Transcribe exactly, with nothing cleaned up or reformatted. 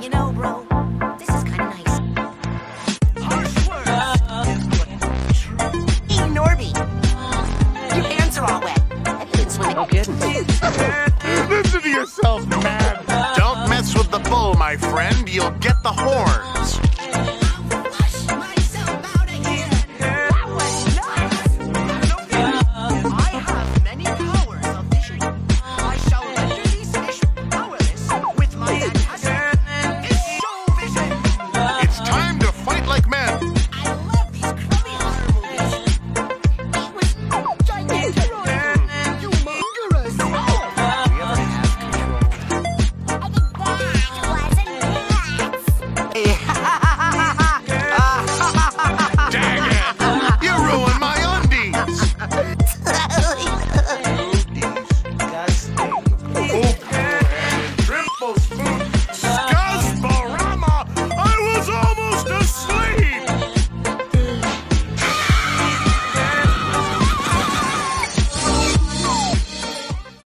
You know, bro, this is kind of nice. Hey, Norby, your hands are all wet. Have you been swimming? No kidding. Listen to yourself, man. Don't mess with the bull, my friend. You'll get the horns.